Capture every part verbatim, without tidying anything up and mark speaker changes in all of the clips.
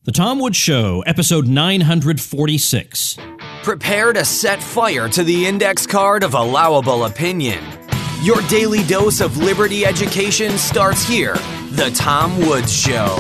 Speaker 1: The Tom Woods Show, episode nine forty-six.
Speaker 2: Prepare to set fire to the index card of allowable opinion. Your daily dose of liberty education starts here. The Tom Woods Show.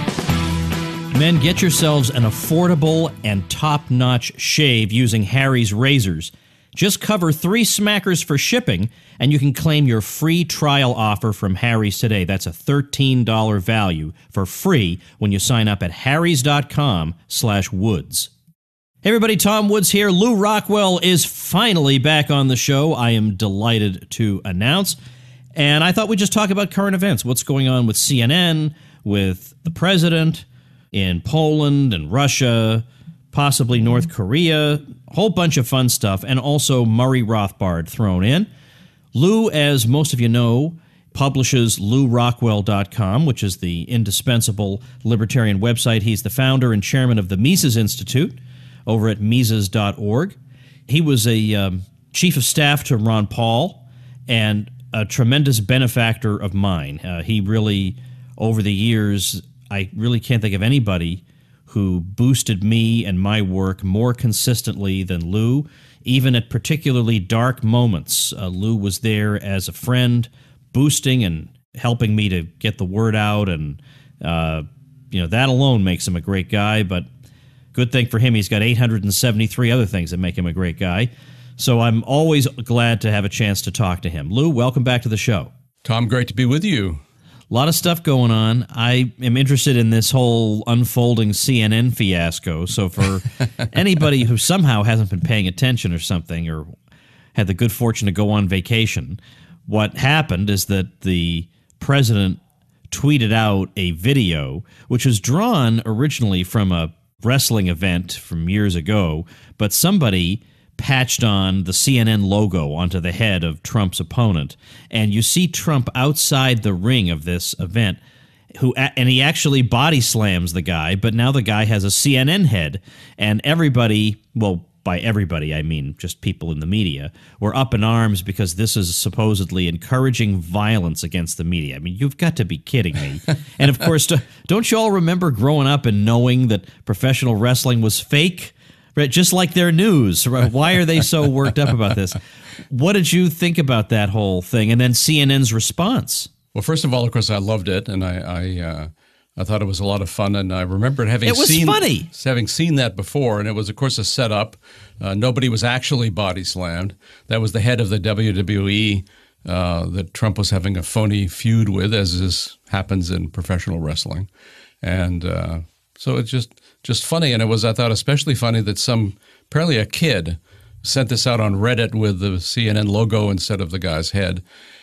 Speaker 1: Men, get yourselves an affordable and top-notch shave using Harry's razors. Just cover three smackers for shipping, and you can claim your free trial offer from Harry's today. That's a thirteen dollars value for free when you sign up at harrys.com slash woods. Hey everybody, Tom Woods here. Lew Rockwell is finally back on the show. I am delighted to announce. And I thought we'd just talk about current events. What's going on with C N N, with the president, in Poland and Russia, possibly North Korea, a whole bunch of fun stuff, and also Murray Rothbard thrown in. Lew, as most of you know, publishes lew rockwell dot com, which is the indispensable libertarian website. He's the founder and chairman of the Mises Institute over at mises dot org. He was a um, chief of staff to Ron Paul and a tremendous benefactor of mine. Uh, he really, over the years, I really can't think of anybody who boosted me and my work more consistently than Lew, even at particularly dark moments. Uh, Lew was there as a friend, boosting and helping me to get the word out, and uh, you know, that alone makes him a great guy, but good thing for him, he's got eight hundred seventy-three other things that make him a great guy. So I'm always glad to have a chance to talk to him. Lew, welcome back to the show.
Speaker 3: Tom, great to be with you.
Speaker 1: A lot of stuff going on. I am interested in this whole unfolding C N N fiasco. So for anybody who somehow hasn't been paying attention or something, or had the good fortune to go on vacation, what happened is that the president tweeted out a video, which was drawn originally from a wrestling event from years ago, but somebody patched on the C N N logo onto the head of Trump's opponent, and you see Trump outside the ring of this event, who and he actually body slams the guy, but now the guy has a C N N head, and everybody, well, by everybody I mean just people in the media, were up in arms because this is supposedly encouraging violence against the media. I mean, you've got to be kidding me. And of course, don't you all remember growing up and knowing that professional wrestling was fake? Right, just like their news. Right? Why are they so worked up about this? What did you think about that whole thing? And then C N N's response?
Speaker 3: Well, first of all, of course, I loved it, and I I, uh, I thought it was a lot of fun, and I remembered having
Speaker 1: it was
Speaker 3: seen
Speaker 1: funny.
Speaker 3: having seen that before, and it was, of course, a setup. Uh, nobody was actually body slammed. That was the head of the W W E uh, that Trump was having a phony feud with, as is happens in professional wrestling, and uh, so it's just. Just funny, and it was, I thought, especially funny that some, apparently a kid, sent this out on Reddit with the C N N logo instead of the guy's head,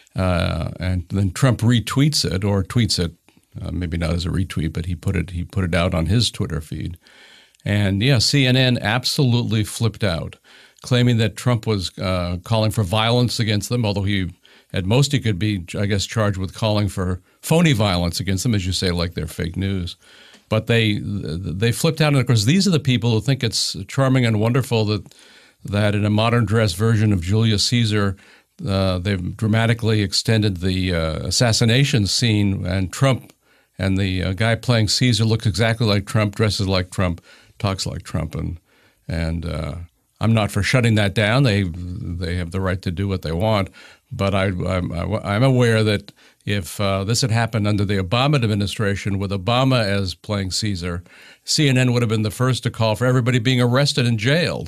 Speaker 3: uh, and then Trump retweets it or tweets it, uh, maybe not as a retweet, but he put it he put it out on his Twitter feed, and yeah, C N N absolutely flipped out, claiming that Trump was uh, calling for violence against them, although he at most he could be, I guess, charged with calling for phony violence against them, as you say, like they're fake news. But they they flipped out, and of course, these are the people who think it's charming and wonderful that that in a modern dress version of Julius Caesar, uh, they've dramatically extended the uh, assassination scene, and Trump and the uh, guy playing Caesar looks exactly like Trump, dresses like Trump, talks like Trump, and and uh, I'm not for shutting that down. They they have the right to do what they want, but I I'm, I'm aware that. If uh, this had happened under the Obama administration with Obama as playing Caesar, C N N would have been the first to call for everybody being arrested and jailed.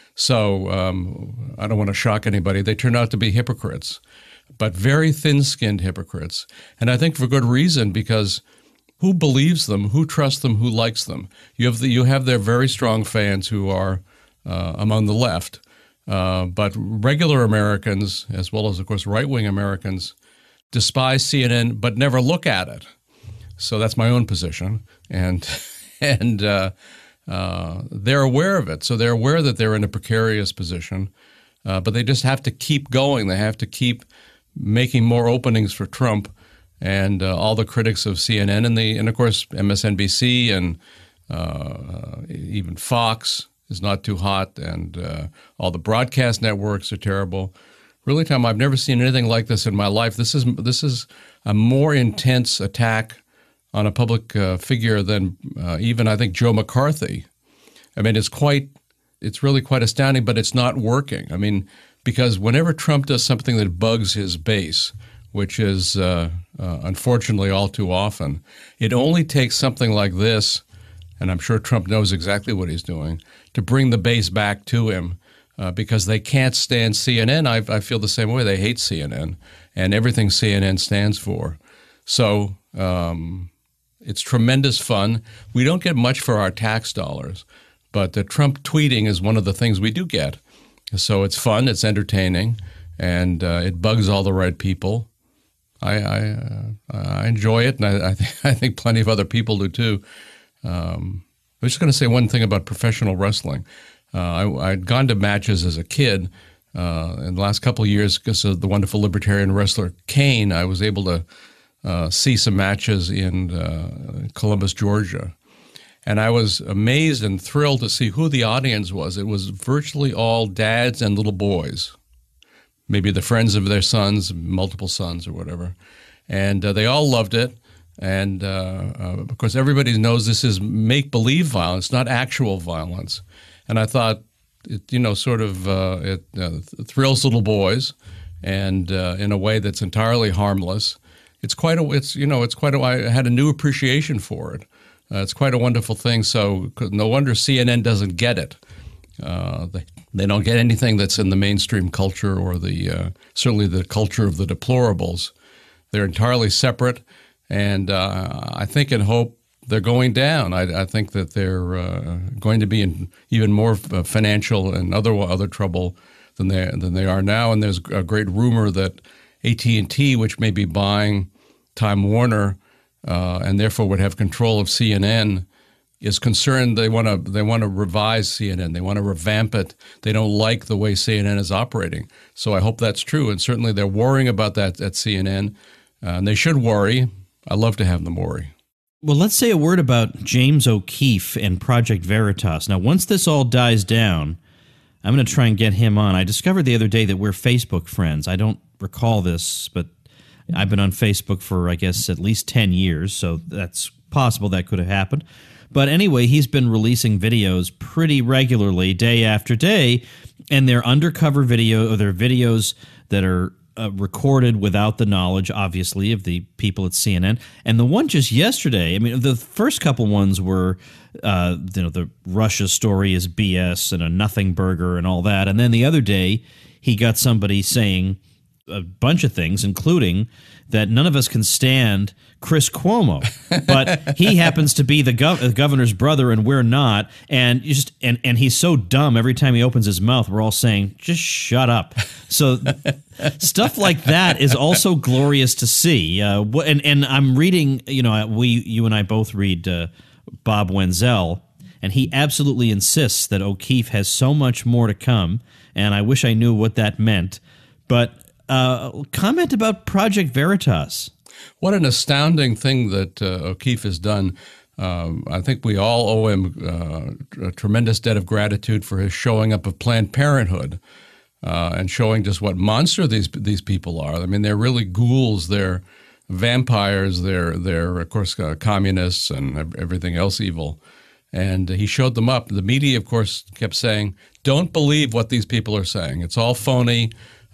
Speaker 3: So um, I don't want to shock anybody. They turn out to be hypocrites, but very thin-skinned hypocrites. And I think for good reason, because who believes them, who trusts them, who likes them? You have the, you have their very strong fans who are uh, among the left, uh, but regular Americans, as well as, of course, right-wing Americans, despise C N N but never look at it. So that's my own position, and and uh, uh, they're aware of it. So they're aware that they're in a precarious position, uh, but they just have to keep going. They have to keep making more openings for Trump and uh, all the critics of C N N and the and of course M S N B C and uh, even Fox is not too hot, and uh, all the broadcast networks are terrible. Really, Tom, I've never seen anything like this in my life. This is this is a more intense attack on a public uh, figure than uh, even, I think, Joe McCarthy. I mean, it's quite, it's really quite astounding, but it's not working. I mean, because whenever Trump does something that bugs his base, which is uh, uh, unfortunately all too often, it only takes something like this, and I'm sure Trump knows exactly what he's doing, to bring the base back to him uh, because they can't stand C N N. I, I feel the same way. They hate C N N and everything C N N stands for. So um, it's tremendous fun. We don't get much for our tax dollars, but the Trump tweeting is one of the things we do get. So it's fun, it's entertaining, and uh, it bugs all the right people. I I, uh, I enjoy it, and I I, th- I think plenty of other people do too. Um, I'm just going to say one thing about professional wrestling. Uh, I, I'd gone to matches as a kid. Uh, in the last couple of years, because of the wonderful libertarian wrestler Kane, I was able to uh, see some matches in uh, Columbus, Georgia. And I was amazed and thrilled to see who the audience was. It was virtually all dads and little boys, maybe the friends of their sons, multiple sons or whatever. And uh, they all loved it. And, uh, uh, of course, everybody knows this is make-believe violence, not actual violence. And I thought, it, you know, sort of uh, it uh, thrills little boys and uh, in a way that's entirely harmless. It's quite a, it's, you know, it's quite a, I had a new appreciation for it. Uh, it's quite a wonderful thing. So no wonder C N N doesn't get it. Uh, they, they don't get anything that's in the mainstream culture or the uh, certainly the culture of the deplorables. They're entirely separate, and uh, I think and hope they're going down. I, I think that they're uh, going to be in even more financial and other other trouble than they than they are now. And there's a great rumor that A T and T, which may be buying Time Warner, Uh, and therefore would have control of C N N, is concerned they want to they want to revise C N N. They want to revamp it. They don't like the way C N N is operating. So I hope that's true. And certainly they're worrying about that at C N N. Uh, and they should worry. I love to have them worry.
Speaker 1: Well, let's say a word about James O'Keefe and Project Veritas. Now, once this all dies down, I'm going to try and get him on. I discovered the other day that we're Facebook friends. I don't recall this, but I've been on Facebook for, I guess, at least ten years, so that's possible that could have happened. But anyway, he's been releasing videos pretty regularly, day after day, and they're undercover video, or they're videos that are uh, recorded without the knowledge, obviously, of the people at C N N. And the one just yesterday, I mean, the first couple ones were, uh, you know, the Russia story is B S and a nothing burger and all that. And then the other day, he got somebody saying a bunch of things, including that none of us can stand Chris Cuomo, but he happens to be the gov- governor's brother, and we're not. And you just and and he's so dumb. Every time he opens his mouth, we're all saying, "Just shut up." So stuff like that is also glorious to see. Uh, and and I'm reading. You know, we you and I both read uh, Bob Wenzel, and he absolutely insists that O'Keefe has so much more to come. And I wish I knew what that meant, but. Uh, comment about Project Veritas.
Speaker 3: What an astounding thing that uh, O'Keefe has done. Um, I think we all owe him uh, a tremendous debt of gratitude for his showing up of Planned Parenthood uh, and showing just what monster these these people are. I mean, they're really ghouls. They're vampires. They're, they're of course, uh, communists and everything else evil. And he showed them up. The media, of course, kept saying, don't believe what these people are saying. It's all phony.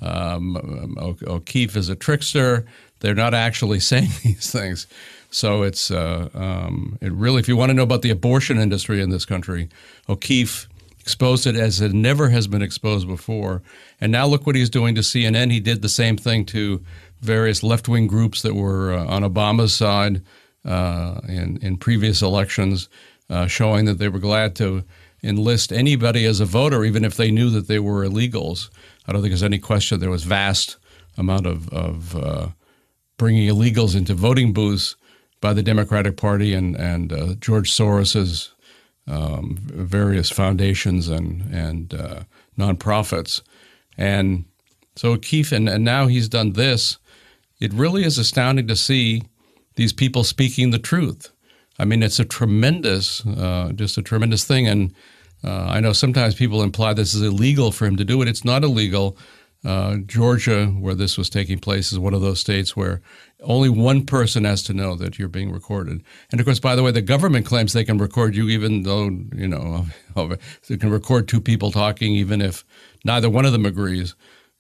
Speaker 3: Um, O'Keefe is a trickster. They're not actually saying these things. So it's uh, um, it really, if you want to know about the abortion industry in this country, O'Keefe exposed it as it never has been exposed before. And now look what he's doing to C N N. He did the same thing to various left-wing groups that were uh, on Obama's side uh, in, in previous elections, uh, showing that they were glad to enlist anybody as a voter, even if they knew that they were illegals. I don't think there's any question there was vast amount of, of uh, bringing illegals into voting booths by the Democratic Party and, and uh, George Soros's um, various foundations and, and uh, nonprofits. And so O'Keefe, and, and now he's done this. It really is astounding to see these people speaking the truth. I mean, it's a tremendous, uh, just a tremendous thing. And Uh, I know sometimes people imply this is illegal for him to do it. It's not illegal. Uh, Georgia, where this was taking place, is one of those states where only one person has to know that you're being recorded. And of course, by the way, the government claims they can record you even though, you know, they can record two people talking even if neither one of them agrees.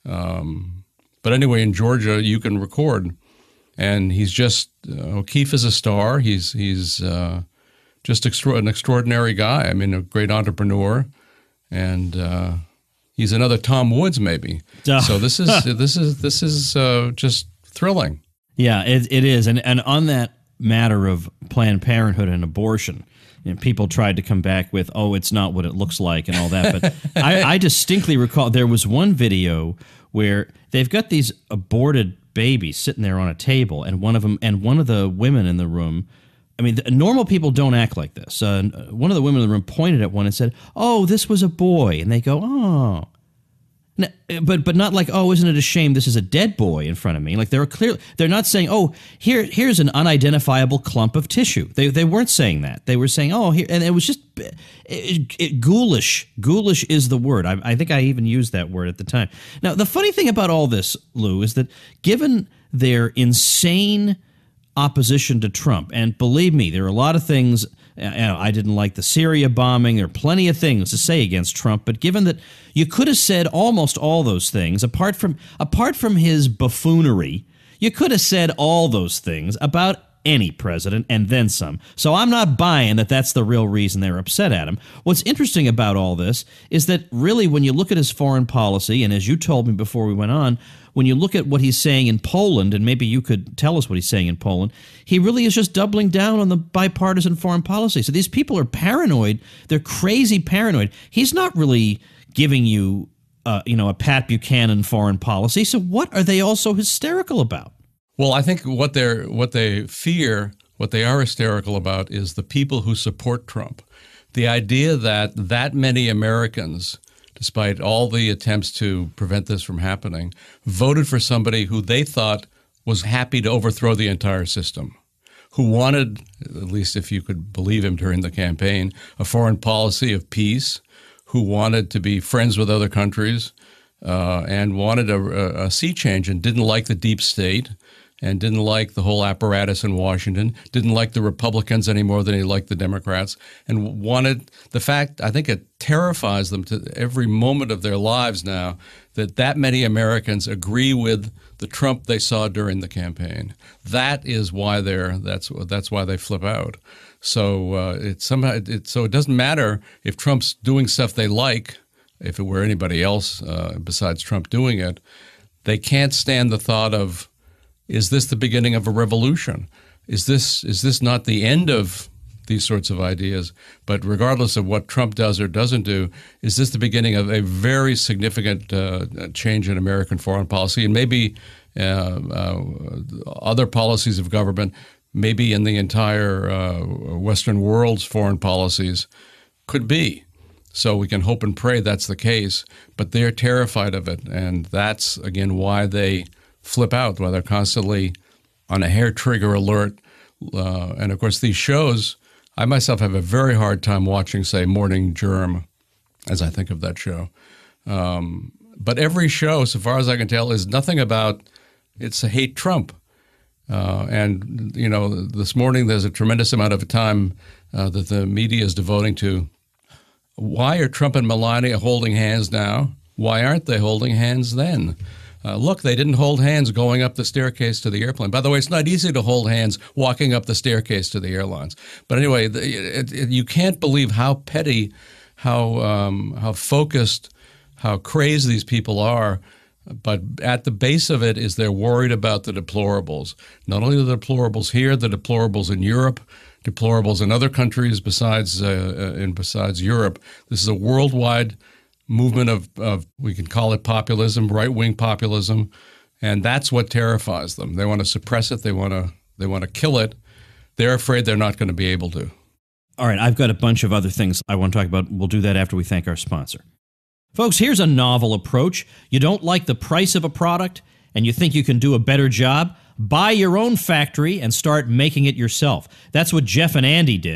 Speaker 3: Um, but anyway, in Georgia, you can record. And he's just, uh, O'Keefe is a star. He's, he's uh, just extra- an extraordinary guy. I mean, a great entrepreneur. And, uh, he's another Tom Woods, maybe. Uh, so this is this is this is uh, just thrilling.
Speaker 1: Yeah, it, it is. And and on that matter of Planned Parenthood and abortion, you know, people tried to come back with, "Oh, it's not what it looks like," and all that. But I, I distinctly recall there was one video where they've got these aborted babies sitting there on a table, and one of them and one of the women in the room. I mean, the, normal people don't act like this. Uh, one of the women in the room pointed at one and said, "Oh, this was a boy," and they go, "Oh." No, but but not like, "Oh, isn't it a shame this is a dead boy in front of me?" Like they're clearly they're not saying, "Oh, here here's an unidentifiable clump of tissue." They they weren't saying that. They were saying, "Oh, here," and it was just it, it, it, ghoulish. Ghoulish is the word. I, I think I even used that word at the time. Now, the funny thing about all this, Lou, is that given their insane opposition to Trump, and believe me, there are a lot of things. You know, I didn't like the Syria bombing. There are plenty of things to say against Trump, but given that you could have said almost all those things, apart from apart from his buffoonery, you could have said all those things about any president and then some. So I'm not buying that that's the real reason they're upset at him. What's interesting about all this is that really when you look at his foreign policy, and as you told me before we went on, when you look at what he's saying in Poland, and maybe you could tell us what he's saying in Poland, he really is just doubling down on the bipartisan foreign policy. So these people are paranoid. They're crazy paranoid. He's not really giving you, uh, you know, a Pat Buchanan foreign policy. So what are they all so hysterical about?
Speaker 3: Well, I think what they're what they fear, what they are hysterical about, is the people who support Trump. The idea that that many Americans, despite all the attempts to prevent this from happening, voted for somebody who they thought was happy to overthrow the entire system, who wanted, at least if you could believe him during the campaign, a foreign policy of peace, who wanted to be friends with other countries, uh, and wanted a, a sea change and didn't like the deep state and didn't like the whole apparatus in Washington, didn't like the Republicans any more than he liked the Democrats, and wanted the fact, I think it terrifies them to every moment of their lives now, that that many Americans agree with the Trump they saw during the campaign. That is why they're, that's that's why they flip out. So uh, it somehow it, so it doesn't matter if Trump's doing stuff they like, if it were anybody else uh, besides Trump doing it, they can't stand the thought of, is this the beginning of a revolution? Is this is this not the end of these sorts of ideas? But regardless of what Trump does or doesn't do, is this the beginning of a very significant uh, change in American foreign policy, and maybe uh, uh, other policies of government, maybe in the entire uh, Western world's foreign policies, could be. So we can hope and pray that's the case, but they're terrified of it, and that's, again, why they flip out, why they're constantly on a hair trigger alert. Uh, and of course, these shows, I myself have a very hard time watching, say, Morning Germ, as I think of that show. Um, but every show, so far as I can tell, is nothing about, it's a hate Trump. Uh, and, you know, this morning there's a tremendous amount of time uh, that the media is devoting to, why are Trump and Melania holding hands now? Why aren't they holding hands then? Uh, look, they didn't hold hands going up the staircase to the airplane. By the way, it's not easy to hold hands walking up the staircase to the airlines. But anyway, the, it, it, you can't believe how petty, how um, how focused, how crazed these people are. But at the base of it is they're worried about the deplorables. Not only the deplorables here, the deplorables in Europe, deplorables in other countries besides uh, in besides Europe. This is a worldwide movement of, of, we can call it populism, right-wing populism, and that's what terrifies them. They want to suppress it. They want to they want to kill it. They're afraid they're not going to be able to.
Speaker 1: All right, I've got a bunch of other things I want to talk about. We'll do that after we thank our sponsor. Folks, here's a novel approach. You don't like the price of a product and you think you can do a better job? Buy your own factory and start making it yourself. That's what Jeff and Andy did.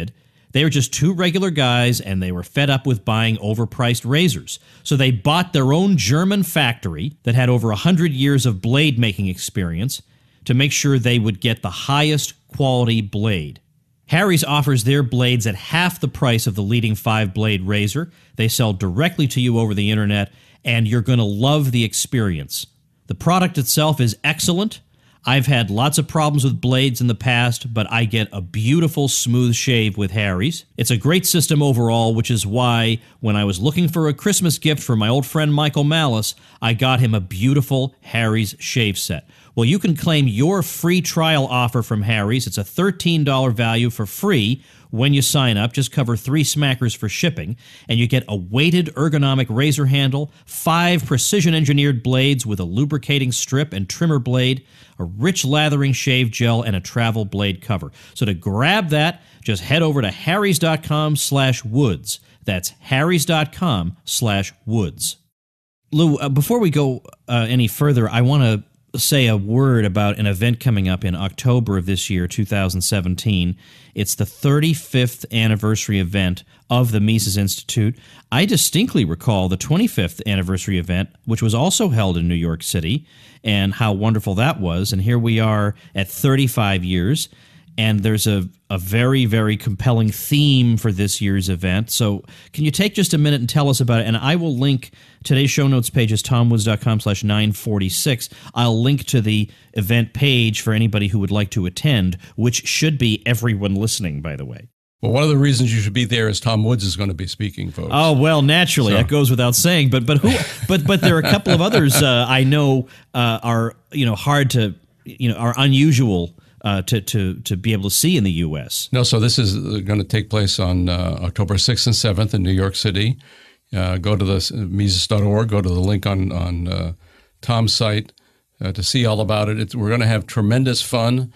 Speaker 1: They were just two regular guys, and they were fed up with buying overpriced razors. So they bought their own German factory that had over one hundred years of blade making experience to make sure they would get the highest quality blade. Harry's offers their blades at half the price of the leading five-blade razor. They sell directly to you over the internet, and you're going to love the experience. The product itself is excellent. I've had lots of problems with blades in the past, but I get a beautiful, smooth shave with Harry's. It's a great system overall, which is why when I was looking for a Christmas gift for my old friend Michael Malice, I got him a beautiful Harry's shave set. Well, you can claim your free trial offer from Harry's. It's a thirteen dollars value for free when you sign up. Just cover three smackers for shipping, and you get a weighted ergonomic razor handle, five precision-engineered blades with a lubricating strip and trimmer blade, a rich lathering shave gel, and a travel blade cover. So to grab that, just head over to harrys.com slash woods. That's harrys.com slash woods. Lou, uh, before we go uh, any further, I want to say a word about an event coming up in October of this year, two thousand seventeen. It's the thirty-fifth anniversary event of the Mises Institute. I distinctly recall the twenty-fifth anniversary event, which was also held in New York City, and how wonderful that was. And here we are at thirty-five years, and there's a, a very, very compelling theme for this year's event. So can you take just a minute and tell us about it? And I will link today's show notes page is tomwoods.com slash 946. I'll link to the event page for anybody who would like to attend, which should be everyone listening, by the way.
Speaker 3: Well, one of the reasons you should be there is Tom Woods is going to be speaking, folks.
Speaker 1: Oh, well, naturally, so. That goes without saying. But but who? but but there are a couple of others uh, I know uh, are you know hard to you know are unusual uh, to to to be able to see in the U S.
Speaker 3: No, so this is going to take place on uh, October sixth and seventh in New York City. Uh, go to the Mises dot org. Go to the link on on uh, Tom's site uh, to see all about it. It's, we're going to have tremendous fun.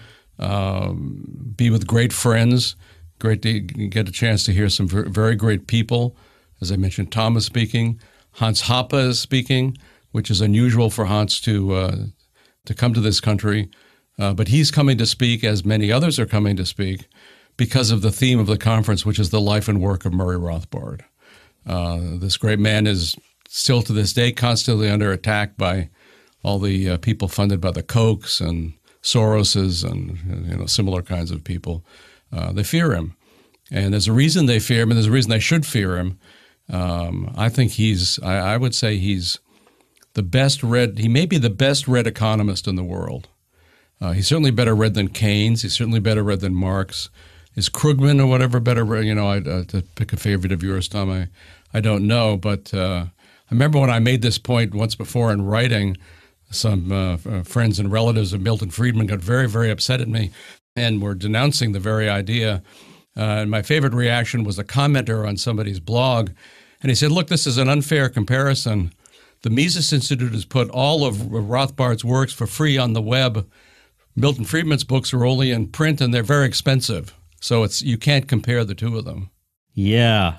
Speaker 3: Um, be with great friends. Great to get a chance to hear some very great people. As I mentioned, Tom is speaking. Hans Hoppe is speaking, which is unusual for Hans to uh, to come to this country. Uh, but he's coming to speak, as many others are coming to speak, because of the theme of the conference, which is the life and work of Murray Rothbard. Uh, this great man is still to this day constantly under attack by all the uh, people funded by the Kochs and Soroses and you know similar kinds of people. Uh, they fear him. And there's a reason they fear him, and there's a reason they should fear him. Um, I think he's, I, I would say he's the best read, he may be the best read economist in the world. Uh, he's certainly better read than Keynes. He's certainly better read than Marx. Is Krugman or whatever better read? You know, I, uh, to pick a favorite of yours, Tom, I, I don't know. But uh, I remember when I made this point once before in writing, some uh, friends and relatives of Milton Friedman got very, very upset at me and were denouncing the very idea. Uh, and my favorite reaction was a commenter on somebody's blog. And he said, look, this is an unfair comparison. The Mises Institute has put all of Rothbard's works for free on the web. Milton Friedman's books are only in print, and they're very expensive. So it's you can't compare the two of them.
Speaker 1: Yeah.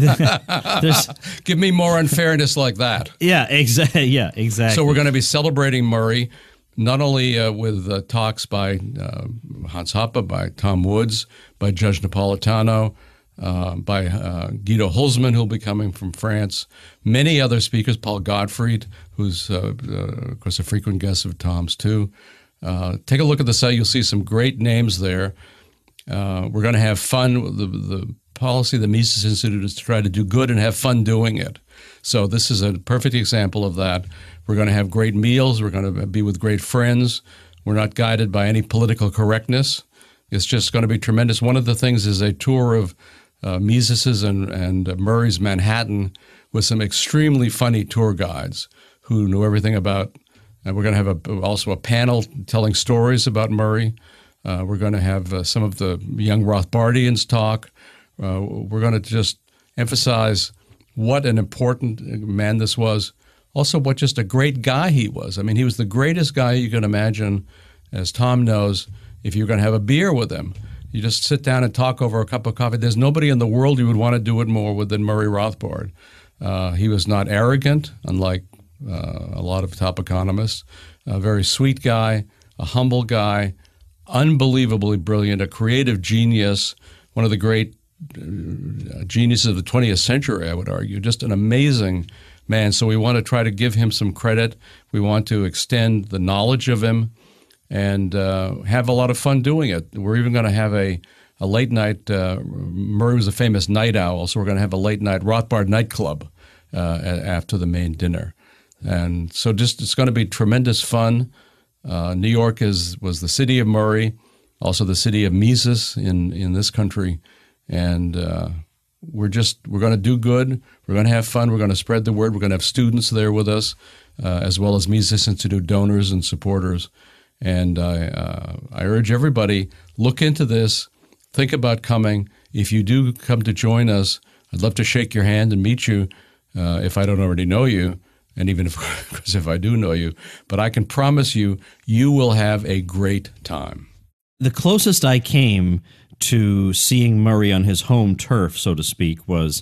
Speaker 3: Give me more unfairness like that.
Speaker 1: Yeah, exactly. Yeah, exactly.
Speaker 3: So we're going to be celebrating Murray, not only uh, with uh, talks by uh, Hans Hoppe, by Tom Woods, by Judge Napolitano, uh, by uh, Guido Hulsmann, who'll be coming from France, many other speakers, Paul Gottfried, who's, uh, uh, of course, a frequent guest of Tom's, too. Uh, take a look at the site. You'll see some great names there. Uh, we're going to have fun. The, the policy of the Mises Institute is to try to do good and have fun doing it. So this is a perfect example of that. We're going to have great meals. We're going to be with great friends. We're not guided by any political correctness. It's just going to be tremendous. One of the things is a tour of uh, Mises's and, and uh, Murray's Manhattan with some extremely funny tour guides who know everything about. And we're going to have a, also a panel telling stories about Murray. Uh, we're going to have uh, some of the young Rothbardians talk. Uh, we're going to just emphasize what an important man this was. Also, what just a great guy he was. I mean, he was the greatest guy you can imagine, as Tom knows, if you're going to have a beer with him. You just sit down and talk over a cup of coffee. There's nobody in the world you would want to do it more with than Murray Rothbard. Uh, he was not arrogant, unlike uh, a lot of top economists. A very sweet guy, a humble guy, unbelievably brilliant, a creative genius, one of the great uh, genius of the twentieth century, I would argue. Just an amazing man. So we want to try to give him some credit. We want to extend the knowledge of him and uh, have a lot of fun doing it. We're even going to have a, a late night, uh, Murray was a famous night owl, so we're going to have a late night Rothbard nightclub uh, after the main dinner. And so just it's going to be tremendous fun. Uh, New York is was the city of Murray, also the city of Mises in, in this country. And uh, we're just, we're going to do good. We're going to have fun. We're going to spread the word. We're going to have students there with us, uh, as well as Mises Institute donors and supporters. And I, uh, I urge everybody, look into this, think about coming. If you do come to join us, I'd love to shake your hand and meet you uh, if I don't already know you, and even if, because if I do know you. But I can promise you, you will have a great time.
Speaker 1: The closest I came to seeing Murray on his home turf, so to speak, was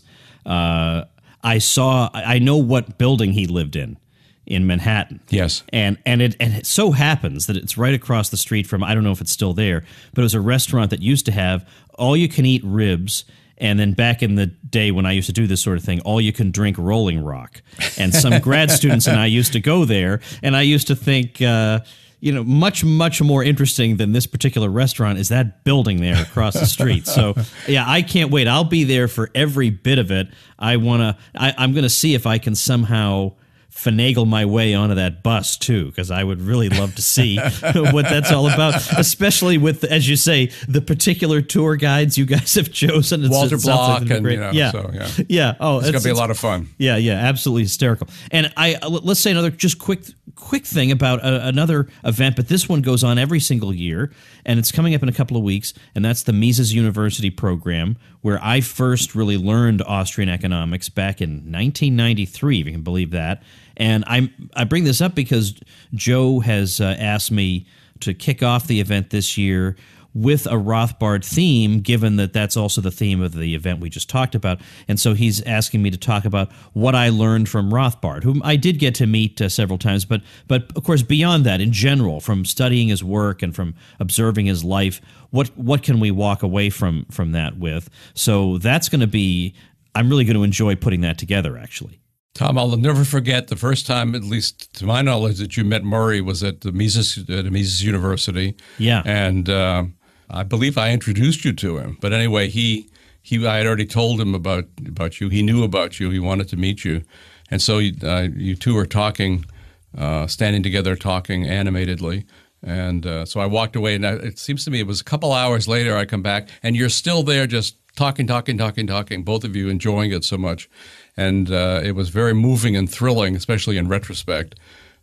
Speaker 1: uh, I saw, I know what building he lived in. in Manhattan.
Speaker 3: Yes.
Speaker 1: And and it, and it so happens that it's right across the street from, I don't know if it's still there, but it was a restaurant that used to have all-you-can-eat ribs, and then back in the day when I used to do this sort of thing, all-you-can-drink Rolling Rock. And some grad students and I used to go there, and I used to think, uh, you know, much, much more interesting than this particular restaurant is that building there across the street. So, yeah, I can't wait. I'll be there for every bit of it. I want to, I'm going to see if I can somehow finagle my way onto that bus too, because I would really love to see what that's all about, especially with, as you say, the particular tour guides you guys have chosen. It's,
Speaker 3: Walter
Speaker 1: it
Speaker 3: Block,
Speaker 1: like
Speaker 3: and
Speaker 1: great,
Speaker 3: you know,
Speaker 1: yeah,
Speaker 3: so, yeah,
Speaker 1: yeah. Oh,
Speaker 3: it's, it's gonna be a lot of fun.
Speaker 1: Yeah, yeah, absolutely hysterical. And I let's say another just quick, quick thing about a, another event, but this one goes on every single year, and it's coming up in a couple of weeks, and that's the Mises University program, where I first really learned Austrian economics back in nineteen ninety-three, if you can believe that. And I I bring this up because Joe has uh, asked me to kick off the event this year with a Rothbard theme, given that that's also the theme of the event we just talked about. And so he's asking me to talk about what I learned from Rothbard, whom I did get to meet uh, several times, but but of course beyond that, in general, from studying his work and from observing his life, what what can we walk away from from that with? So that's going to be, I'm really going to enjoy putting that together, actually.
Speaker 3: Tom, I'll never forget the first time, at least to my knowledge, that you met Murray was at the Mises, at the Mises University.
Speaker 1: Yeah.
Speaker 3: And uh, I believe I introduced you to him. But anyway, he, he I had already told him about, about you. He knew about you. He wanted to meet you. And so uh, you two were talking, uh, standing together, talking animatedly. And uh, so I walked away, and I, it seems to me it was a couple hours later I come back, and you're still there just talking, talking, talking, talking, both of you enjoying it so much. And uh, it was very moving and thrilling, especially in retrospect.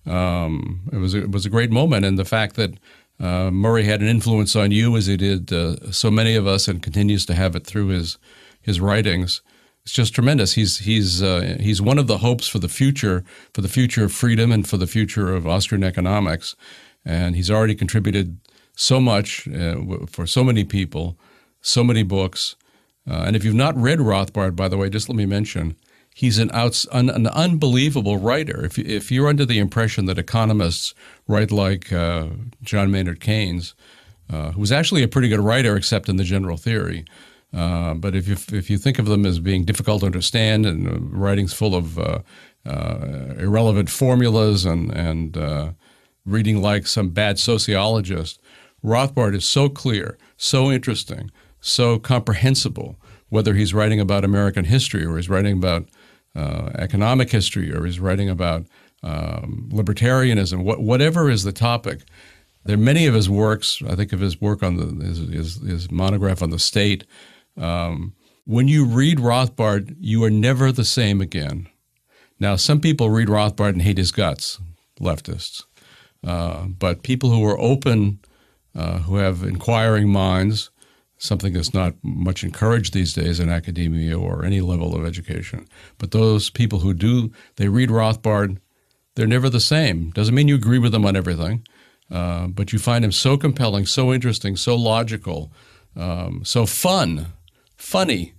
Speaker 3: Um, it was a, it was a great moment, and the fact that uh, Murray had an influence on you, as he did uh, so many of us, and continues to have it through his his writings, it's just tremendous. He's he's uh, he's one of the hopes for the future, for the future of freedom, and for the future of Austrian economics. And he's already contributed so much uh, for so many people, so many books. Uh, and if you've not read Rothbard, by the way, just let me mention, he's an, outs- an, an unbelievable writer. If, you, if you're under the impression that economists write like uh, John Maynard Keynes, uh, who was actually a pretty good writer except in the general theory, uh, but if you, if you think of them as being difficult to understand and uh, writings full of uh, uh, irrelevant formulas and, and uh, reading like some bad sociologist, Rothbard is so clear, so interesting, so comprehensible, whether he's writing about American history or he's writing about uh, economic history or he's writing about um, libertarianism, wh- whatever is the topic. There are many of his works. I think of his work on the his, his, his monograph on the state. Um, when you read Rothbard, you are never the same again. Now, some people read Rothbard and hate his guts, leftists. Uh, but people who are open, uh, who have inquiring minds, something that's not much encouraged these days in academia or any level of education. But those people who do, they read Rothbard, they're never the same. Doesn't mean you agree with them on everything, uh, but you find him so compelling, so interesting, so logical, um, so fun, funny.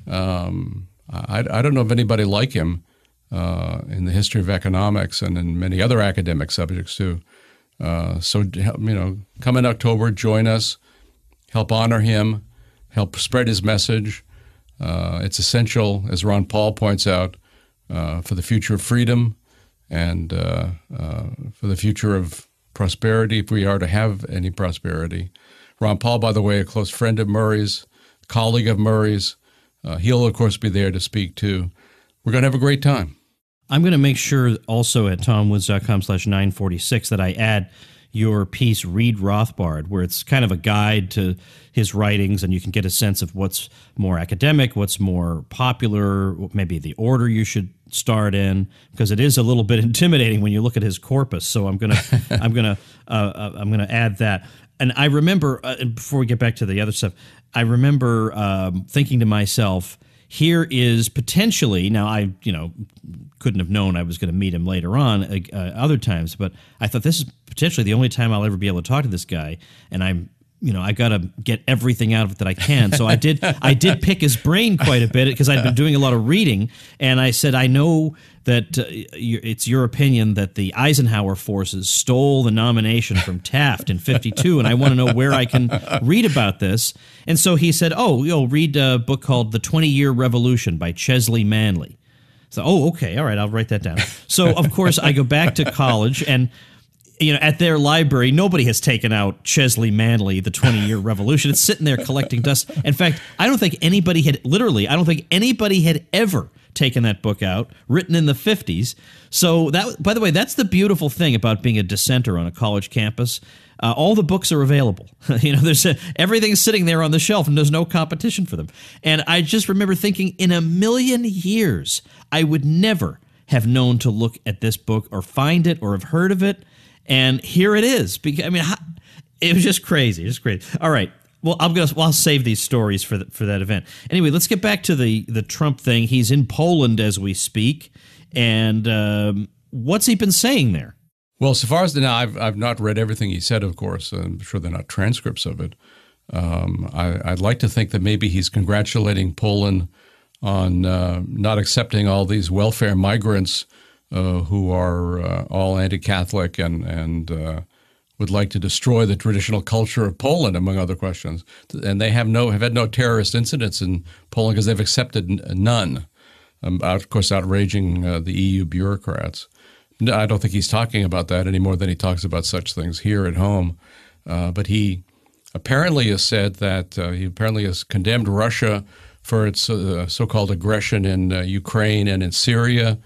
Speaker 3: Um, I, I don't know of anybody like him uh, in the history of economics and in many other academic subjects too. Uh, so, you know, come in October, join us. Help honor him, help spread his message, Uh, it's essential, as Ron Paul points out, uh, for the future of freedom and uh, uh, for the future of prosperity, if we are to have any prosperity. Ron Paul, by the way, a close friend of Murray's, colleague of Murray's. Uh, he'll, of course, be there to speak too. We're going to have a great time.
Speaker 1: I'm going to make sure also at tomwoods.com slash 946 that I add your piece, Read Rothbard, where it's kind of a guide to his writings, and you can get a sense of what's more academic, what's more popular, maybe the order you should start in, because it is a little bit intimidating when you look at his corpus. So I'm gonna, I'm gonna, uh, I'm gonna add that. And I remember, uh, before we get back to the other stuff, I remember um, thinking to myself, here is potentially, now I, you know, couldn't have known I was going to meet him later on uh, other times, but I thought this is potentially the only time I'll ever be able to talk to this guy, and I'm, you know, I got to get everything out of it that I can. So I did, I did pick his brain quite a bit because I'd been doing a lot of reading, and I said, I know that uh, it's your opinion that the Eisenhower forces stole the nomination from Taft in fifty-two, and I want to know where I can read about this. And so he said, oh, you'll read a book called The twenty-Year Revolution by Chesley Manley. So, oh, okay, all right, I'll write that down. So, of course, I go back to college, and you know, at their library, nobody has taken out Chesley Manley, The twenty-Year Revolution. It's sitting there collecting dust. In fact, I don't think anybody had, literally, I don't think anybody had ever taken that book out, written in the fifties. So that, by the way, that's the beautiful thing about being a dissenter on a college campus. Uh, all the books are available. you know, there's a, everything's sitting there on the shelf, and there's no competition for them. And I just remember thinking, in a million years, I would never have known to look at this book or find it or have heard of it. And here it is. I mean, it was just crazy. Just crazy. All right. Well, I'm gonna. Well, I'll save these stories for the, for that event. Anyway, let's get back to the the Trump thing. He's in Poland as we speak, and um, what's he been saying there?
Speaker 3: Well, so far as the now, I've I've not read everything he said. Of course, I'm sure they're not transcripts of it. Um, I, I'd like to think that maybe he's congratulating Poland on uh, not accepting all these welfare migrants uh, who are uh, all anti-Catholic and and. Uh, would like to destroy the traditional culture of Poland, among other questions. And they have no have had no terrorist incidents in Poland because they've accepted none, um, of course, outraging uh, the E U bureaucrats. I don't think he's talking about that any more than he talks about such things here at home. Uh, but he apparently has said that uh, he apparently has condemned Russia for its uh, so-called aggression in uh, Ukraine and in Syria.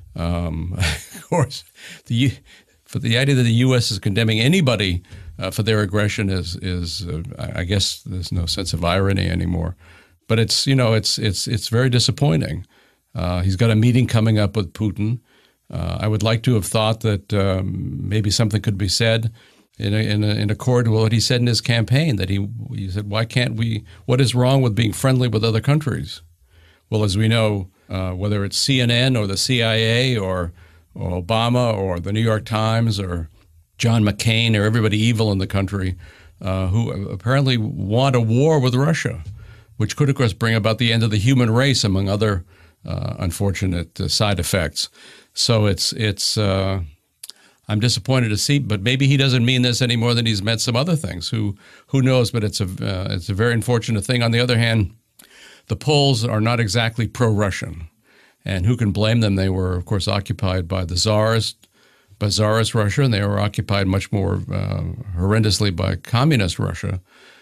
Speaker 3: Um, of course, the But the idea that the U S is condemning anybody uh, for their aggression is, is uh, I guess there's no sense of irony anymore. But it's, you know, it's it's it's very disappointing. Uh, he's got a meeting coming up with Putin. Uh, I would like to have thought that um, maybe something could be said in a, in, a, in accord with what he said in his campaign, that he, he said, why can't we, what is wrong with being friendly with other countries? Well, as we know, uh, whether it's C N N or the C I A or or Obama or the New York Times or John McCain or everybody evil in the country uh, who apparently want a war with Russia, which could, of course, bring about the end of the human race, among other uh, unfortunate uh, side effects. So it's it's uh, I'm disappointed to see, but maybe he doesn't mean this any more than he's meant some other things. Who who knows? But it's a uh, it's a very unfortunate thing. On the other hand, the Poles are not exactly pro-Russian. And who can blame them? They were, of course, occupied by the Tsarist, by Tsarist Russia, and they were occupied much more uh, horrendously by communist Russia.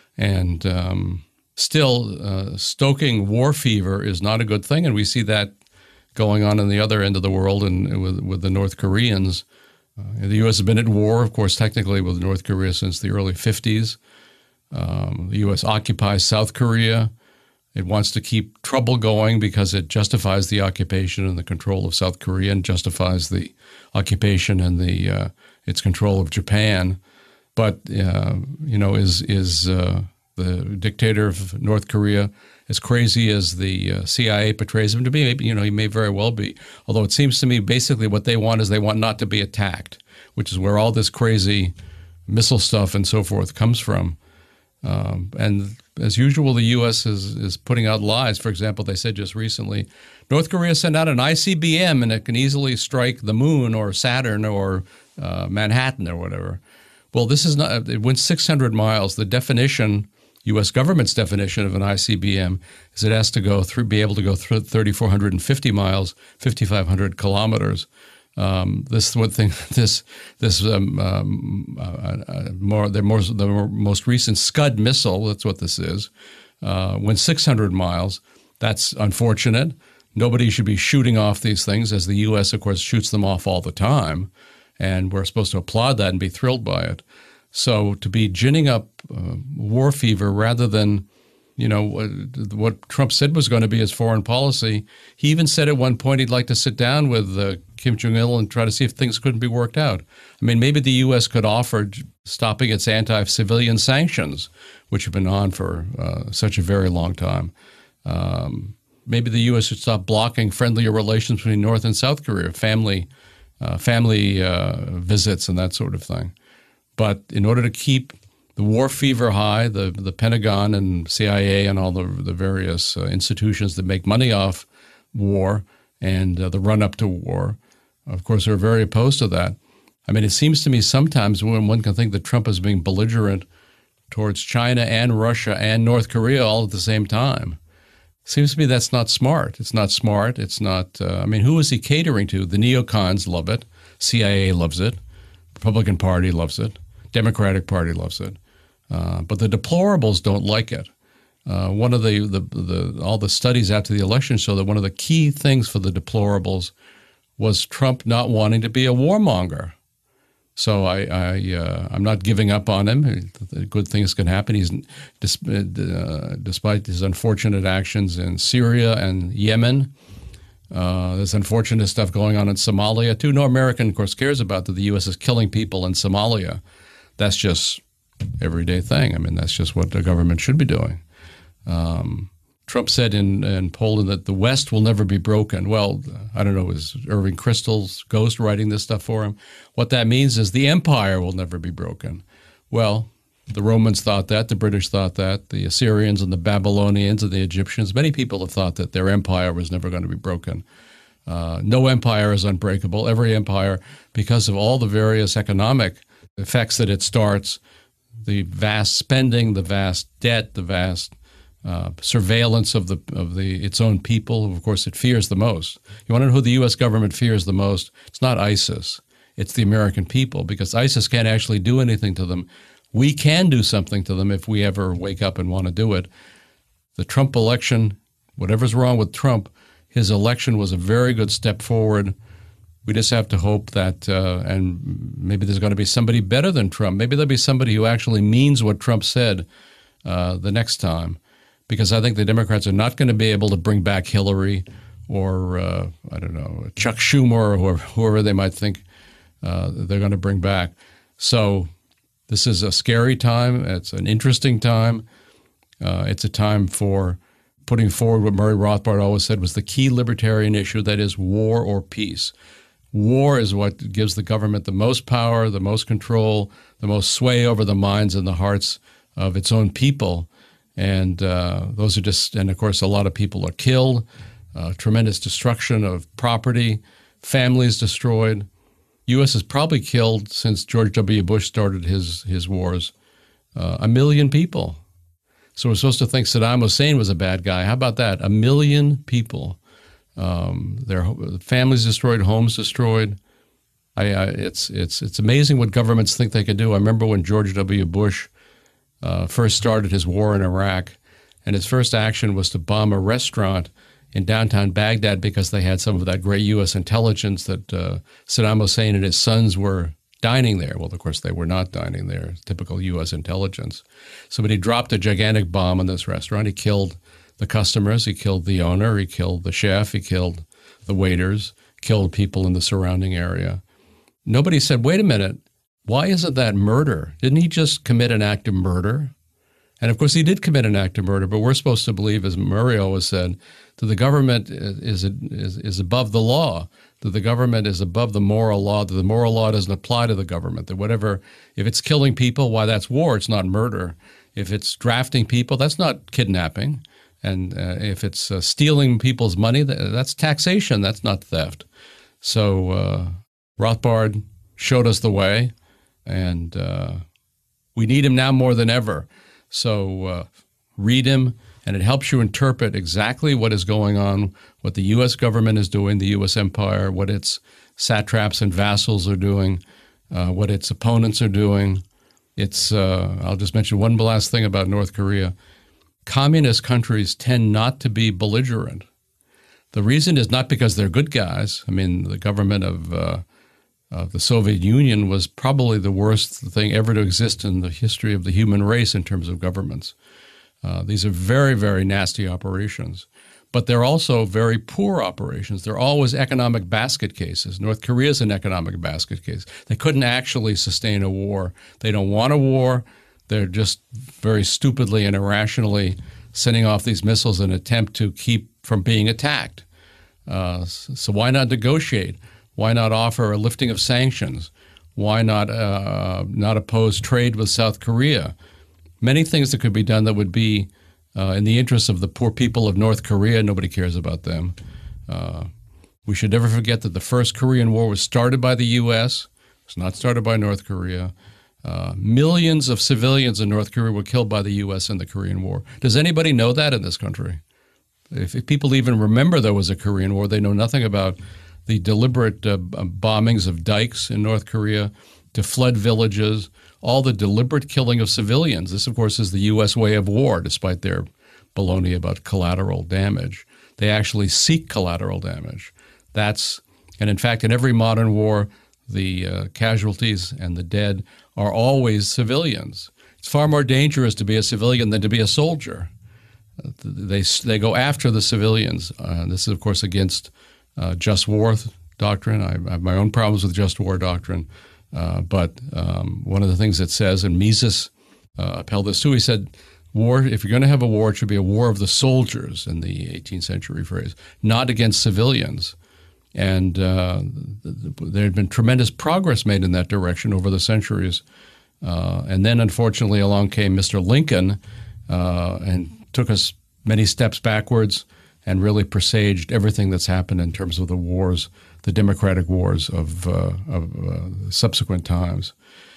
Speaker 3: And um, still, uh, stoking war fever is not a good thing, and we see that going on in the other end of the world and with, with the North Koreans. Uh, the U S has been at war, of course, technically with North Korea since the early fifties. Um, the U S occupies South Korea. It wants to keep trouble going because it justifies the occupation and the control of South Korea and justifies the occupation and the uh, its control of Japan. But, uh, you know, is is uh, the dictator of North Korea as crazy as the uh, C I A portrays him to be? Maybe, you know, he may very well be. Although it seems to me basically what they want is they want not to be attacked, which is where all this crazy missile stuff and so forth comes from. Um, and as usual, the U S is, is putting out lies. For example, they said just recently, North Korea sent out an I C B M and it can easily strike the moon or Saturn or uh, Manhattan or whatever. Well, this is not, it went six hundred miles. The definition U S government's definition of an I C B M is it has to go through, be able to go through three thousand four hundred fifty miles, five thousand five hundred kilometers. Um, this one thing, this this um, um, uh, uh, more the more the most recent Scud missile. That's what this is. Uh, went six hundred miles. That's unfortunate. Nobody should be shooting off these things, as the U S, of course, shoots them off all the time, and we're supposed to applaud that and be thrilled by it. So to be ginning up uh, war fever rather than, you know, what, what Trump said was going to be his foreign policy, he even said at one point he'd like to sit down with uh, Kim Jong-il and try to see if things couldn't be worked out. I mean, maybe the U S could offer stopping its anti-civilian sanctions, which have been on for uh, such a very long time. Um, maybe the U S should stop blocking friendlier relations between North and South Korea, family, uh, family uh, visits and that sort of thing. But in order to keep the war fever high, the the Pentagon and C I A and all the the various uh, institutions that make money off war and uh, the run-up to war, of course, are very opposed to that. I mean, it seems to me sometimes when one can think that Trump is being belligerent towards China and Russia and North Korea all at the same time. Seems to me that's not smart. It's not smart. It's not, uh, I mean, who is he catering to? The neocons love it. C I A loves it. Republican Party loves it. Democratic Party loves it. Uh, but the deplorables don't like it. Uh, one of the, the, the, all the studies after the election show that one of the key things for the deplorables was Trump not wanting to be a warmonger. So I, I, uh, I'm not giving up on him. Good things can happen. He's, uh, despite his unfortunate actions in Syria and Yemen, uh, there's unfortunate stuff going on in Somalia too. No American, of course, cares about that the U S is killing people in Somalia. That's just everyday thing. I mean, that's just what the government should be doing. Um, Trump said in, in Poland that the West will never be broken. Well, I don't know, is Irving Kristol's ghost writing this stuff for him? What that means is the empire will never be broken. Well, the Romans thought that, the British thought that, the Assyrians and the Babylonians and the Egyptians, many people have thought that their empire was never going to be broken. Uh, no empire is unbreakable. Every empire, because of all the various economic effects that it starts, the vast spending, the vast debt, the vast uh, surveillance of the of the its own people, who of course it fears the most. You want to know who the U S government fears the most? It's not ISIS. It's the American people, because ISIS can't actually do anything to them. We can do something to them if we ever wake up and want to do it. The Trump election, whatever's wrong with Trump, his election was a very good step forward. We just have to hope that, uh, and maybe there's going to be somebody better than Trump. Maybe there'll be somebody who actually means what Trump said uh, the next time, because I think the Democrats are not going to be able to bring back Hillary or, uh, I don't know, Chuck Schumer or whoever, whoever they might think uh, they're going to bring back. So this is a scary time. It's an interesting time. Uh, it's a time for putting forward what Murray Rothbard always said was the key libertarian issue, that is war or peace. War is what gives the government the most power, the most control, the most sway over the minds and the hearts of its own people. And uh, those are just, and of course, a lot of people are killed, uh, tremendous destruction of property, families destroyed. U S has probably killed, since George W. Bush started his, his wars, uh, a million people. So we're supposed to think Saddam Hussein was a bad guy. How about that? A million people. Um, their families destroyed, homes destroyed. I, I, it's it's it's amazing what governments think they can do. I remember when George W. Bush uh, first started his war in Iraq, and his first action was to bomb a restaurant in downtown Baghdad because they had some of that great U S intelligence that uh, Saddam Hussein and his sons were dining there. Well, of course, they were not dining there, typical U S intelligence. So but he dropped a gigantic bomb on this restaurant. He killed the customers, he killed the owner, he killed the chef, he killed the waiters, killed people in the surrounding area. Nobody said, wait a minute, why isn't that murder? Didn't he just commit an act of murder? And of course, he did commit an act of murder, but we're supposed to believe, as Murray always said, that the government is, is, is above the law, that the government is above the moral law, that the moral law doesn't apply to the government, that whatever, if it's killing people, why, that's war, it's not murder. If it's drafting people, that's not kidnapping. And uh, if it's uh, stealing people's money, that's taxation, that's not theft. So uh, Rothbard showed us the way, and uh, we need him now more than ever. So uh, read him, and it helps you interpret exactly what is going on, what the U S government is doing, the U S empire, what its satraps and vassals are doing, uh, what its opponents are doing. It's. Uh, I'll just mention one last thing about North Korea. Communist countries tend not to be belligerent. The reason is not because they're good guys. I mean, the government of uh, of the Soviet Union was probably the worst thing ever to exist in the history of the human race in terms of governments. Uh, these are very, very nasty operations. But they're also very poor operations. They're always economic basket cases. North Korea is an economic basket case. They couldn't actually sustain a war. They don't want a war. They're just very stupidly and irrationally sending off these missiles in an attempt to keep from being attacked. Uh, so why not negotiate? Why not offer a lifting of sanctions? Why not uh, not oppose trade with South Korea? Many things that could be done that would be uh, in the interests of the poor people of North Korea. Nobody cares about them. Uh, we should never forget that the first Korean War was started by the U S. It was not started by North Korea. Uh, millions of civilians in North Korea were killed by the U S in the Korean War. Does anybody know that in this country? If, if people even remember there was a Korean War, they know nothing about the deliberate uh, bombings of dikes in North Korea to flood villages, all the deliberate killing of civilians. This, of course, is the U S way of war, despite their baloney about collateral damage. They actually seek collateral damage. That's, and in fact, in every modern war, the uh, casualties and the dead are always civilians. It's far more dangerous to be a civilian than to be a soldier. Uh, they they go after the civilians. Uh, this is, of course, against uh, just war doctrine. I, I have my own problems with just war doctrine. Uh, but um, one of the things it says, and Mises uh, upheld this too, he said, war, if you're going to have a war, it should be a war of the soldiers, in the eighteenth century phrase, not against civilians. And uh, there had been tremendous progress made in that direction over the centuries. Uh, and then, unfortunately, along came Mister Lincoln uh, and took us many steps backwards and really presaged everything that's happened in terms of the wars, the democratic wars of, uh, of uh, subsequent times.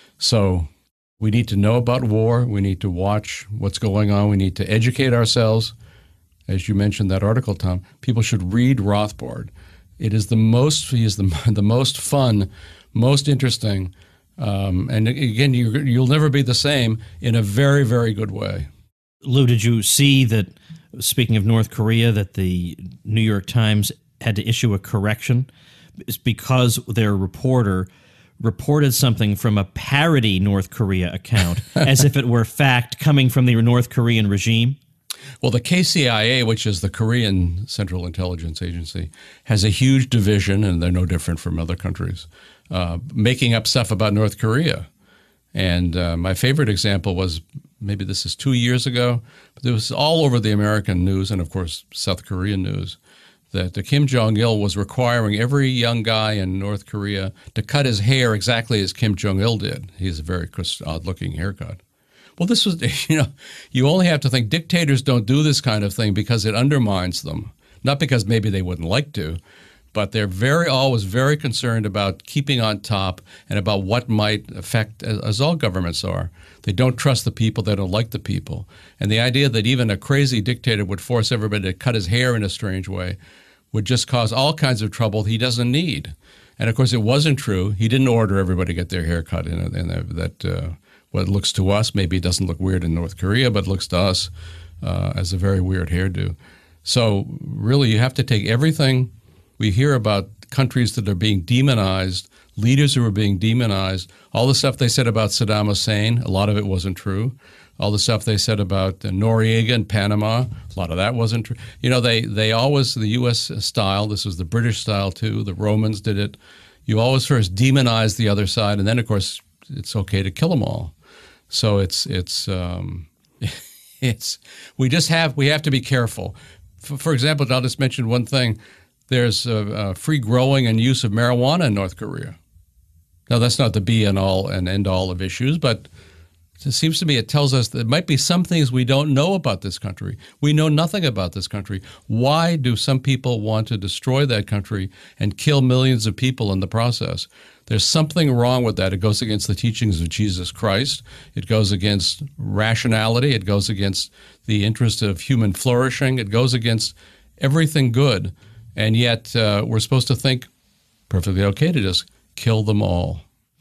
Speaker 3: So we need to know about war. We need to watch what's going on. We need to educate ourselves. As you mentioned that article, Tom, people should read Rothbard. It is the most, he is the, the most fun, most interesting, um, and again, you, you'll never be the same, in a very, very good way.
Speaker 1: Lou, did you see that, speaking of North Korea, that the New York Times had to issue a correction? It's because their reporter reported something from a parody North Korea account as if it were fact coming from the North Korean regime.
Speaker 3: Well, the K C I A, which is the Korean Central Intelligence Agency, has a huge division, and they're no different from other countries, uh, making up stuff about North Korea. And uh, my favorite example was, maybe this is two years ago, but it was all over the American news and, of course, South Korean news, that Kim Jong-il was requiring every young guy in North Korea to cut his hair exactly as Kim Jong-il did. He has a very odd-looking haircut. Well, this was, you know, you only have to think dictators don't do this kind of thing because it undermines them. Not because maybe they wouldn't like to, but they're very always very concerned about keeping on top and about what might affect, as all governments are. They don't trust the people. They don't like the people. And the idea that even a crazy dictator would force everybody to cut his hair in a strange way would just cause all kinds of trouble he doesn't need. And, of course, it wasn't true. He didn't order everybody to get their hair cut in, a, in a, that uh, what looks to us, maybe it doesn't look weird in North Korea, but looks to us uh, as a very weird hairdo. So really you have to take everything. We hear about countries that are being demonized, leaders who are being demonized, all the stuff they said about Saddam Hussein, a lot of it wasn't true. All the stuff they said about uh, Noriega in Panama, a lot of that wasn't true. You know, they, they always, the U S style, this was the British style too, the Romans did it. You always first demonize the other side, and then, of course, it's okay to kill them all. So it's, it's, um, it's, we just have, we have to be careful. For, for example, I'll just mention one thing. There's a, a free growing and use of marijuana in North Korea. Now, that's not the be and all and end all of issues, but it seems to me it tells us there might be some things we don't know about this country. We know nothing about this country. Why do some people want to destroy that country and kill millions of people in the process? There's something wrong with that. It goes against the teachings of Jesus Christ. It goes against rationality. It goes against the interest of human flourishing. It goes against everything good. And yet uh, we're supposed to think perfectly okay to just kill them all.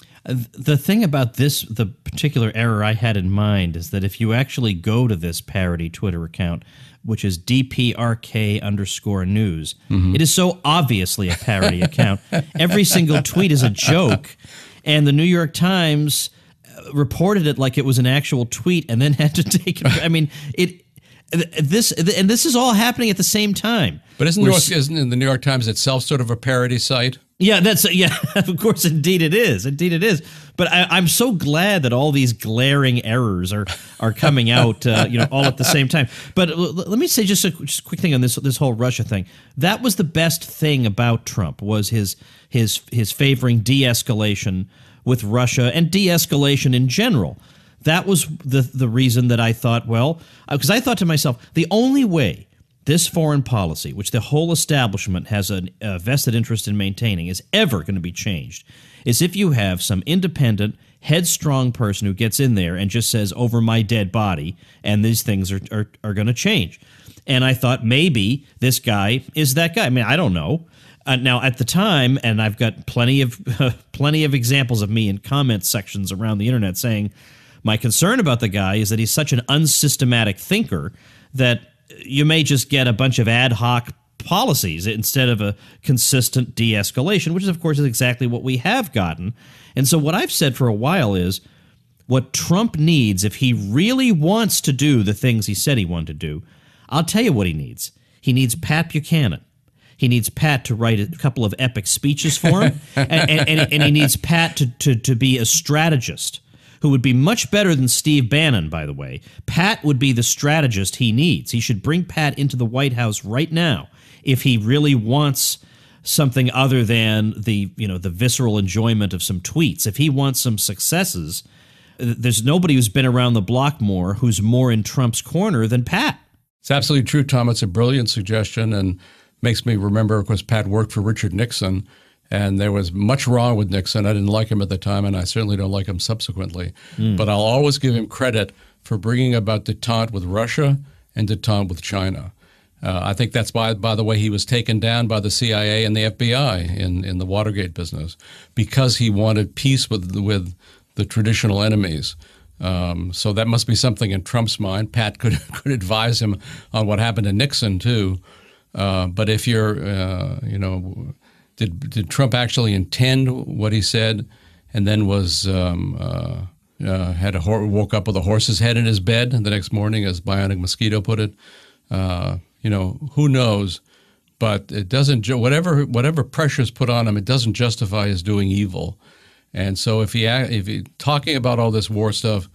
Speaker 1: The thing about this, the particular error I had in mind, is that if you actually go to this parody Twitter account, which is D P R K underscore news, mm-hmm. it is so obviously a parody account. Every single tweet is a joke, and the New York Times reported it like it was an actual tweet and then had to take it. I mean, it. This and this is all happening at the same time.
Speaker 3: But isn't, New York, isn't the New York Times itself sort of a parody site?
Speaker 1: Yeah, that's yeah. Of course, indeed it is. Indeed it is. But I, I'm so glad that all these glaring errors are are coming out, uh, you know, all at the same time. But l- let me say just a, just a quick thing on this this whole Russia thing. That was the best thing about Trump, was his his his favoring de-escalation with Russia and de-escalation in general. That was the the reason that I thought, well, because I thought to myself, the only way this foreign policy, which the whole establishment has a, a vested interest in maintaining, is ever going to be changed, is if you have some independent, headstrong person who gets in there and just says, over my dead body, and these things are, are, are going to change. And I thought maybe this guy is that guy. I mean, I don't know. Uh, now, at the time, and I've got plenty of uh, plenty of examples of me in comment sections around the internet saying, my concern about the guy is that he's such an unsystematic thinker that you may just get a bunch of ad hoc policies instead of a consistent de-escalation, which is, of course, is exactly what we have gotten. And so what I've said for a while is what Trump needs, if he really wants to do the things he said he wanted to do, I'll tell you what he needs. He needs Pat Buchanan. He needs Pat to write a couple of epic speeches for him, and, and, and, and he needs Pat to, to, to be a strategist, who would be much better than Steve Bannon, by the way. Pat would be the strategist he needs. He should bring Pat into the White House right now if he really wants something other than the, you know, the visceral enjoyment of some tweets. If he wants some successes, there's nobody who's been around the block more who's more in Trump's corner than Pat.
Speaker 3: It's absolutely true, Tom. It's a brilliant suggestion and makes me remember, of course, Pat worked for Richard Nixon. And there was much wrong with Nixon. I didn't like him at the time, and I certainly don't like him subsequently. Mm. But I'll always give him credit for bringing about détente with Russia and détente with China. Uh, I think that's, by, by the way, he was taken down by the C I A and the F B I in, in the Watergate business because he wanted peace with, with the traditional enemies. Um, so that must be something in Trump's mind. Pat could, could advise him on what happened to Nixon, too. Uh, but if you're, uh, you know... Did did Trump actually intend what he said, and then was um, uh, uh, had a hor- woke up with a horse's head in his bed the next morning, as Bionic Mosquito put it? Uh, you know, who knows? But it doesn't. Ju- whatever whatever pressure is put on him, it doesn't justify his doing evil. And so, if he if he talking about all this war stuff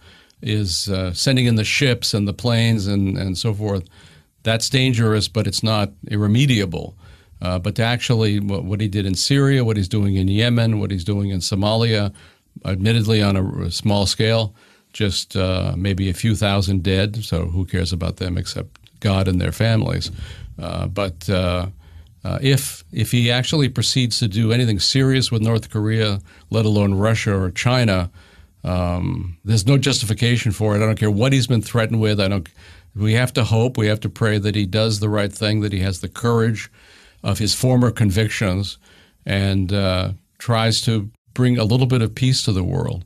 Speaker 3: is uh, sending in the ships and the planes and and so forth, that's dangerous, but it's not irremediable. Uh, but to actually, what, what he did in Syria, what he's doing in Yemen, what he's doing in Somalia, admittedly on a, a small scale, just uh, maybe a few thousand dead, so who cares about them except God and their families. Uh, but uh, uh, if if he actually proceeds to do anything serious with North Korea, let alone Russia or China, um, there's no justification for it. I don't care what he's been threatened with. I don't. We have to hope, we have to pray that he does the right thing, that he has the courage of his former convictions and uh, tries to bring a little bit of peace to the world.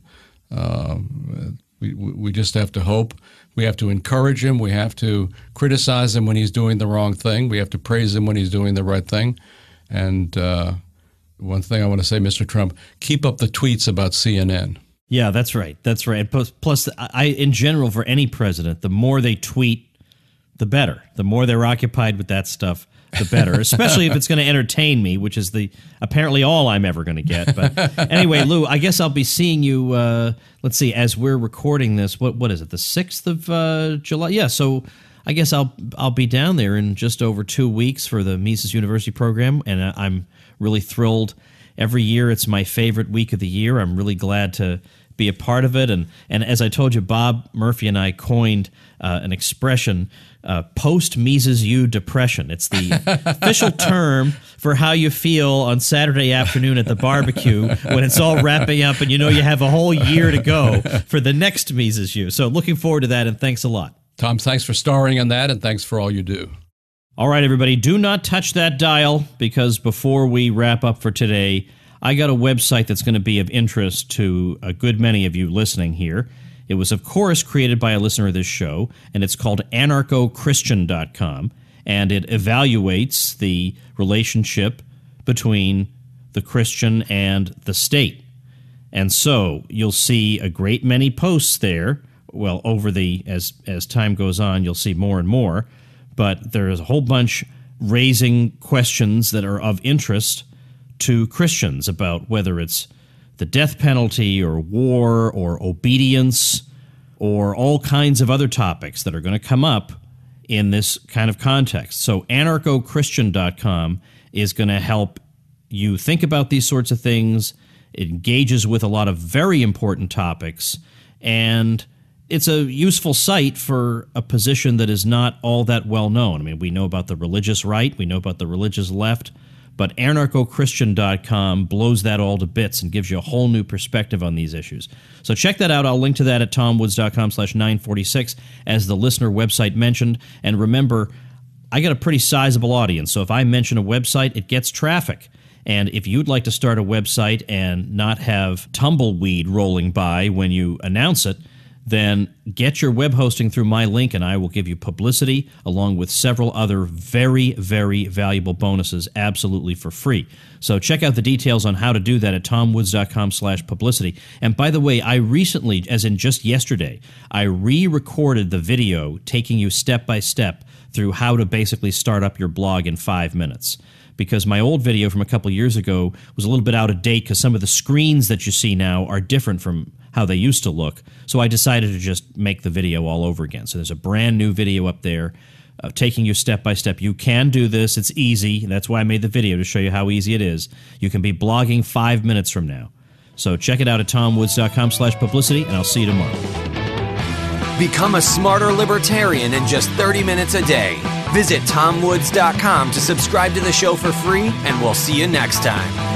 Speaker 3: Um, we, we just have to hope. We have to encourage him. We have to criticize him when he's doing the wrong thing. We have to praise him when he's doing the right thing. And uh, one thing I want to say, Mister Trump, keep up the tweets about C N N.
Speaker 1: Yeah, that's right. That's right. Plus, plus I, in general, for any president, the more they tweet, the better. The more they're occupied with that stuff, the better, especially if it's going to entertain me, which is the apparently all I'm ever going to get. But anyway, Lou, I guess I'll be seeing you, uh, let's see, as we're recording this, what what is it, the sixth of uh, July? Yeah, so I guess I'll I'll be down there in just over two weeks for the Mises University program, and I'm really thrilled. Every year it's my favorite week of the year. I'm really glad to be a part of it. And, and as I told you, Bob Murphy and I coined uh, an expression, uh, post-Mises U depression. It's the official term for how you feel on Saturday afternoon at the barbecue when it's all wrapping up and you know you have a whole year to go for the next Mises U. So looking forward to that, and thanks a lot.
Speaker 3: Tom, thanks for starring on that, and thanks for all you do.
Speaker 1: All right, everybody, do not touch that dial, because before we wrap up for today, I got a website that's going to be of interest to a good many of you listening here. It was, of course, created by a listener of this show, and it's called anarcho christian dot com, and it evaluates the relationship between the Christian and the state. And so you'll see a great many posts there. Well, over the as as time goes on, you'll see more and more. But there's a whole bunch raising questions that are of interest to Christians about whether it's the death penalty or war or obedience or all kinds of other topics that are going to come up in this kind of context. So anarcho christian dot com is going to help you think about these sorts of things. It engages with a lot of very important topics, and it's a useful site for a position that is not all that well known. I mean, we know about the religious right, we know about the religious left, but anarcho christian dot com blows that all to bits and gives you a whole new perspective on these issues. So check that out. I'll link to that at tom woods dot com slash nine forty-six, as the listener website mentioned. And remember, I got a pretty sizable audience, so if I mention a website, it gets traffic. And if you'd like to start a website and not have tumbleweed rolling by when you announce it, then get your web hosting through my link, and I will give you publicity along with several other very, very valuable bonuses absolutely for free. So check out the details on how to do that at tom woods dot com slash publicity. And by the way, I recently, as in just yesterday, I re-recorded the video taking you step by step through how to basically start up your blog in five minutes. Because my old video from a couple years ago was a little bit out of date because some of the screens that you see now are different from how they used to look. So I decided to just make the video all over again. So there's a brand new video up there uh, taking you step by step. You can do this. It's easy. That's why I made the video, to show you how easy it is. You can be blogging five minutes from now. So check it out at tom woods dot com slash publicity, and I'll see you tomorrow.
Speaker 2: Become a smarter libertarian in just thirty minutes a day. Visit tom woods dot com to subscribe to the show for free, and we'll see you next time.